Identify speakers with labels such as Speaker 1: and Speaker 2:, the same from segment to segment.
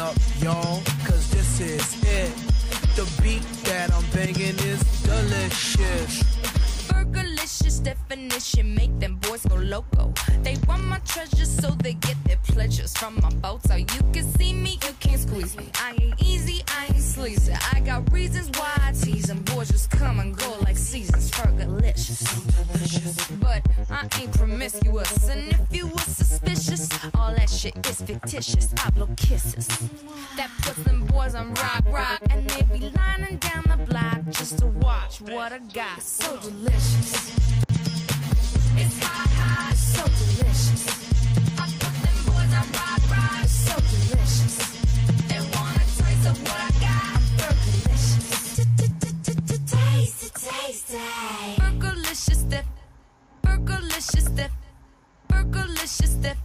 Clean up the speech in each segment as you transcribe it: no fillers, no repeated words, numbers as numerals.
Speaker 1: up, y'all, cause this is it. The beat that I'm banging is delicious.
Speaker 2: Burgerlicious definition, make them boys go loco. They want my treasures so they get their pleasures from my boat. So you can see me, you can't squeeze me. I ain't easy, I ain't sleazy. I got reasons why I tease them. Boys just come and go like seasons. Burgerlicious, so delicious. But I ain't promiscuous, and if you were suspicious, all that shit is fictitious. I blow kisses. That puts them boys on rock, and they be lining down the block just to watch what I got. So delicious. It's hot, so delicious. I put them boys on rock, so delicious. They want a taste of what I got. I'm burgerlicious. Taste it. Burgerlicious dip. Burgerlicious dip. Burgerlicious dip.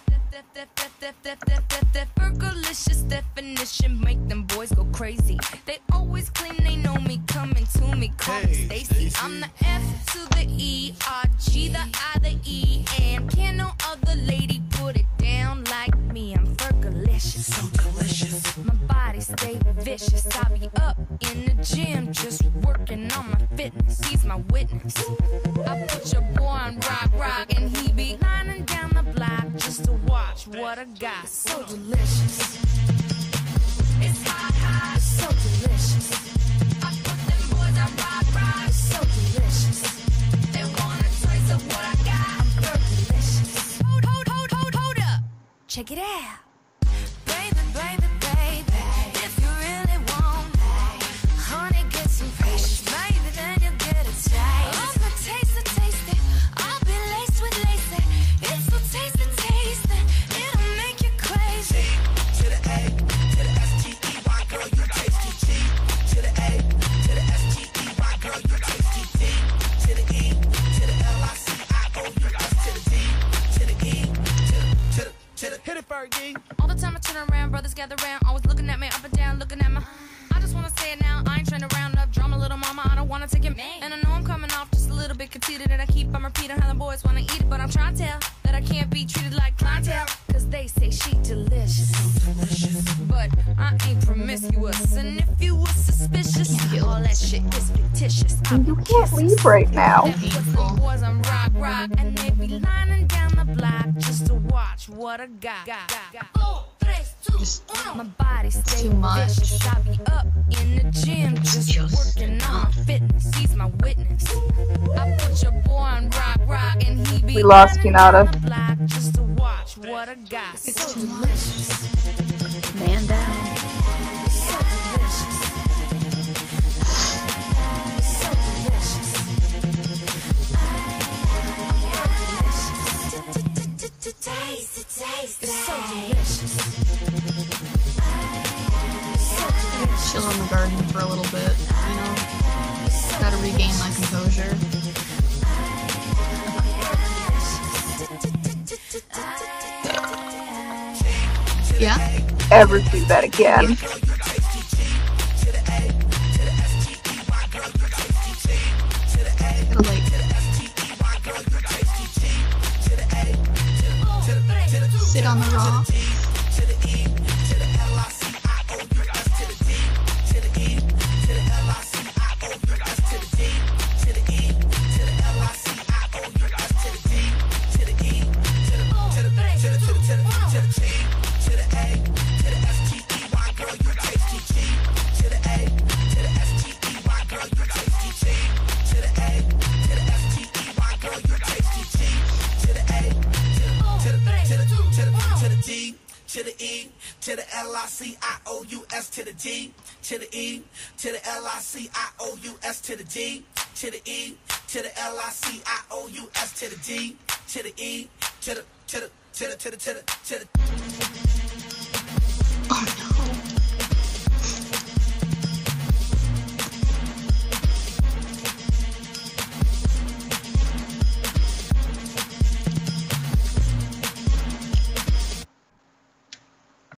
Speaker 2: Burgerlicious definition, make them boys go crazy. They always claim they know me, coming to me, call me Stacey. I'm the F to the E, R, G, the I, the E, and can no other lady put it down like me. I'm Burgerlicious, so delicious. My body stay vicious. I be up in the gym, just working on my fitness. He's my witness. I put your boy on rock, and he be lining down the block just to watch what I got. So delicious. It's hot, so delicious. I put them boys on rock, so delicious. They want a taste of what I got. I'm Burgerlicious. Hold up. Check it out. Baby, if you really want, honey, get some patience. Maybe then you'll get a taste. I'm gonna taste it. I'll be laced with lace. It's so tasty. It'll make you crazy.
Speaker 3: To the A, to the S-T-E-Y, girl, you tasty. G, to the A, to the S-T-E-Y, girl, you tasty. D, to the E, to the L-I-C-I-O-U-S, to the D, to the E, to the hit it, Fergie.
Speaker 2: All the time I turn around, brothers gather around, always looking at me up and down, looking at my. I just wanna say it now, I ain't trying to round up drama, little mama, I don't wanna take it. And I know I'm coming off just a little bit conceited, and I keep on repeating how the boys wanna eat it, but I'm trying to tell that I can't be treated like clientele, cause they say she delicious. But I ain't promiscuous, and if you were suspicious, all that shit is fictitious.
Speaker 4: You can't leave right now.
Speaker 2: Them boys on rock, and they be lining down the block just to watch what I got.
Speaker 5: Just
Speaker 2: My body stay
Speaker 5: too much.
Speaker 2: vicious. I be up in the gym, just working on my fitness. He's my witness. I put your boy on rock, and he be
Speaker 4: We lost you, Nada.
Speaker 2: on the block just to watch what I got.
Speaker 5: It's too much. Man down.
Speaker 2: So delicious. So delicious. Taste it. It's so delicious.
Speaker 5: Chill in the garden for a little bit, you know? Gotta regain my composure. Yeah?
Speaker 4: Ever do that again.
Speaker 5: Gotta like sit on the rock.
Speaker 3: To the E, to the L-I-C-I-O-U-S, to the D, to the E, to the L-I-C-I-O-U-S, to the D, to the E, to the L-I-C-I-O-U-S, to the D, to the E, to the. Oh no.